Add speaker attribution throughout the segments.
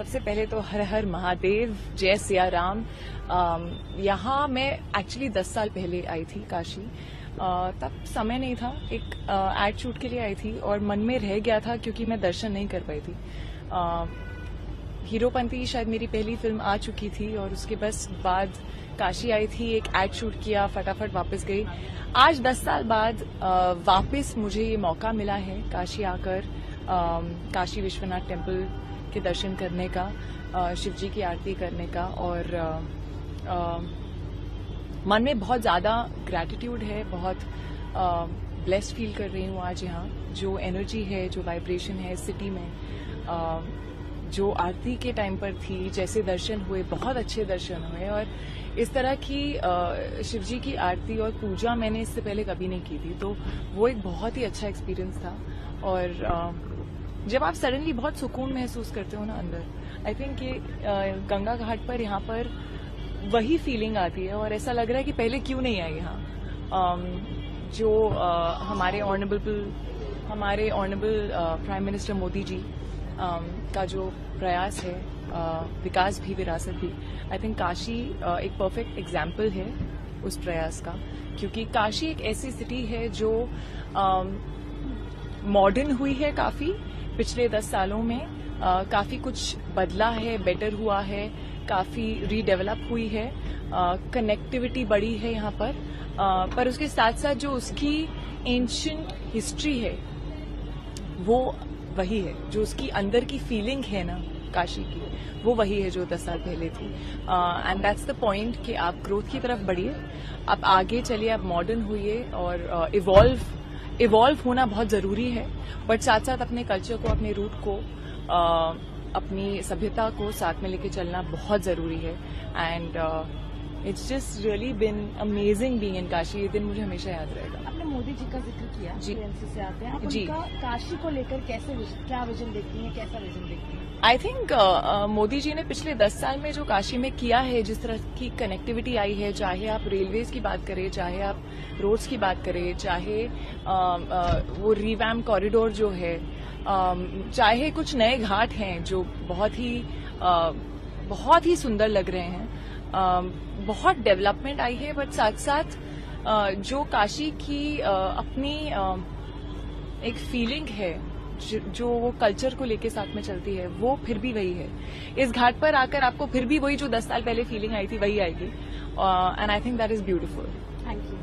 Speaker 1: सबसे पहले तो हर हर महादेव, जय सिया राम। यहाँ मैं एक्चुअली 10 साल पहले आई थी काशी। तब समय नहीं था, एक एड शूट के लिए आई थी और मन में रह गया था क्योंकि मैं दर्शन नहीं कर पाई थी। हीरोपंती शायद मेरी पहली फिल्म आ चुकी थी और उसके बस बाद काशी आई थी, एक एड शूट किया, फटाफट वापस गई। आज 10 साल बाद वापस मुझे ये मौका मिला है काशी आकर काशी विश्वनाथ टेम्पल के दर्शन करने का, शिव जी की आरती करने का, और मन में बहुत ज़्यादा ग्रैटिट्यूड है, बहुत ब्लेस्ड फील कर रही हूँ आज यहाँ। जो एनर्जी है, जो वाइब्रेशन है सिटी में, जो आरती के टाइम पर थी, जैसे दर्शन हुए, बहुत अच्छे दर्शन हुए। और इस तरह की शिव जी की आरती और पूजा मैंने इससे पहले कभी नहीं की थी, तो वो एक बहुत ही अच्छा एक्सपीरियंस था। और जब आप सडनली बहुत सुकून महसूस करते हो ना अंदर, आई थिंक ये गंगा घाट पर यहाँ पर वही फीलिंग आती है और ऐसा लग रहा है कि पहले क्यों नहीं आए यहाँ। जो हमारे honourable prime minister Modi ji का जो प्रयास है, विकास भी विरासत भी, आई थिंक काशी एक परफेक्ट एग्जाम्पल है उस प्रयास का। क्योंकि काशी एक ऐसी सिटी है जो मॉडर्न हुई है काफी पिछले 10 सालों में, काफी कुछ बदला है, बेटर हुआ है, काफी रीडेवलप हुई है, कनेक्टिविटी बढ़ी है यहाँ पर उसके साथ साथ जो उसकी एंशिएंट हिस्ट्री है वो वही है, जो उसकी अंदर की फीलिंग है ना काशी की, वो वही है जो 10 साल पहले थी। एंड दैट्स द पॉइंट कि आप ग्रोथ की तरफ बढ़िए, आप आगे चलिए, आप मॉडर्न हुइए और इवॉल्व होना बहुत जरूरी है, बट साथ साथ अपने कल्चर को, अपने रूट को, अपनी सभ्यता को साथ में लेके चलना बहुत जरूरी है। And it's just really been amazing being in Kashi. ये दिन मुझे हमेशा याद रहेगा।
Speaker 2: आपने मोदी जी का जिक्र किया जी, एनसी से आते हैं आप,
Speaker 1: जी,
Speaker 2: उनका काशी को लेकर क्या विजन देखती हैं, कैसा विजन देखती हैं?
Speaker 1: आई थिंक मोदी जी ने पिछले 10 साल में जो काशी में किया है, जिस तरह की कनेक्टिविटी आई है, चाहे आप रेलवेज की बात करें, चाहे आप रोड्स की बात करें, चाहे वो रिवैम्प कॉरिडोर जो है, चाहे कुछ नए घाट हैं जो बहुत ही सुंदर लग रहे हैं, बहुत डेवलपमेंट आई है। बट साथ साथ जो काशी की अपनी एक फीलिंग है, जो वो कल्चर को लेके साथ में चलती है, वो फिर भी वही है। इस घाट पर आकर आपको फिर भी वही जो 10 साल पहले फीलिंग आई थी वही आएगी। And I think that is beautiful.
Speaker 2: Thank you.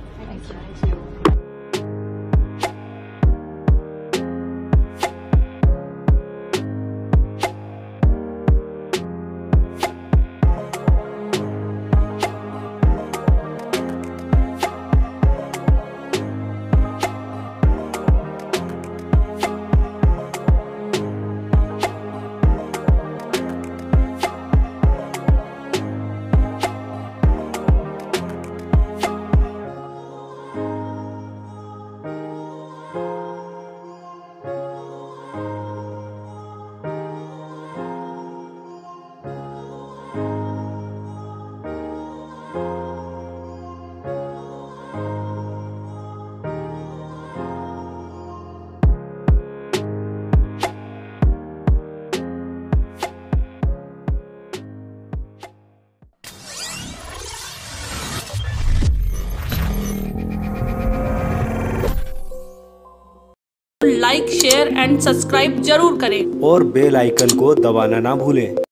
Speaker 3: Like, share and subscribe जरूर करें
Speaker 4: और बेल आइकन को दबाना ना भूलें।